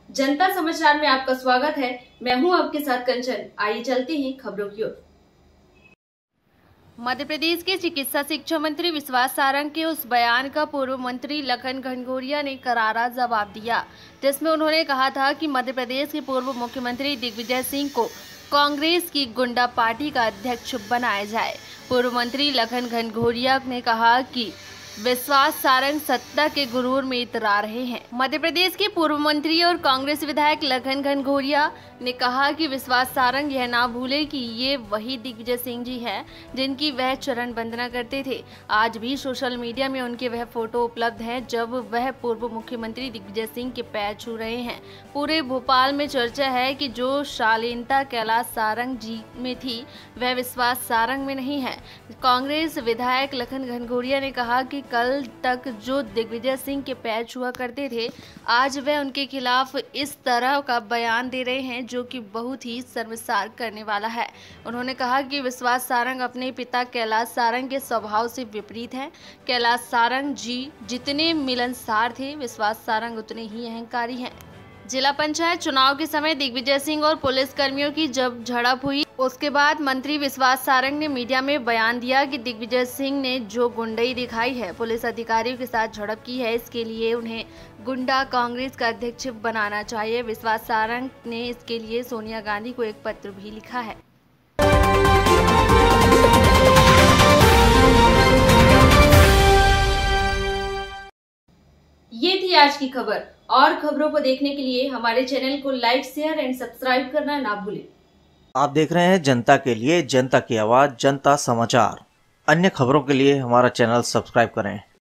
जनता समाचार में आपका स्वागत है। मैं हूं आपके साथ कंचन। आइए चलते हैं खबरों की ओर। मध्य प्रदेश के चिकित्सा शिक्षा मंत्री विश्वास सारंग के उस बयान का पूर्व मंत्री लखन घनघोरिया ने करारा जवाब दिया, जिसमें उन्होंने कहा था कि मध्य प्रदेश के पूर्व मुख्यमंत्री दिग्विजय सिंह को कांग्रेस की गुंडा पार्टी का अध्यक्ष बनाया जाए। पूर्व मंत्री लखन घनघोरिया ने कहा कि विश्वास सारंग सत्ता के गुरूर में इतरा रहे हैं। मध्य प्रदेश के पूर्व मंत्री और कांग्रेस विधायक लखन घनघोरिया ने कहा कि विश्वास सारंग यह ना भूले कि ये वही दिग्विजय सिंह जी हैं जिनकी वह चरण वंदना करते थे। आज भी सोशल मीडिया में उनके वह फोटो उपलब्ध हैं जब वह पूर्व मुख्यमंत्री दिग्विजय सिंह के पैर छू रहे हैं। पूरे भोपाल में चर्चा है कि जो शालीनता कैलाश सारंग जी में थी वह विश्वास सारंग में नहीं है। कांग्रेस विधायक लखन घनघोरिया ने कहा कि कल तक जो दिग्विजय सिंह के पैर छुआ करते थे, आज वह उनके खिलाफ इस तरह का बयान दे रहे हैं जो कि बहुत ही शर्मसार करने वाला है। उन्होंने कहा कि विश्वास सारंग अपने पिता कैलाश सारंग के स्वभाव से विपरीत हैं। कैलाश सारंग जी जितने मिलनसार थे, विश्वास सारंग उतने ही अहंकारी हैं। जिला पंचायत चुनाव के समय दिग्विजय सिंह और पुलिस कर्मियों की जब झड़प हुई, उसके बाद मंत्री विश्वास सारंग ने मीडिया में बयान दिया कि दिग्विजय सिंह ने जो गुंडई दिखाई है, पुलिस अधिकारियों के साथ झड़प की है, इसके लिए उन्हें गुंडा कांग्रेस का अध्यक्ष बनाना चाहिए। विश्वास सारंग ने इसके लिए सोनिया गांधी को एक पत्र भी लिखा है। ये थी आज की खबर। और खबरों को देखने के लिए हमारे चैनल को लाइक, शेयर एंड सब्सक्राइब करना ना भूलें। आप देख रहे हैं जनता के लिए, जनता की आवाज, जनता समाचार। अन्य खबरों के लिए हमारा चैनल सब्सक्राइब करें।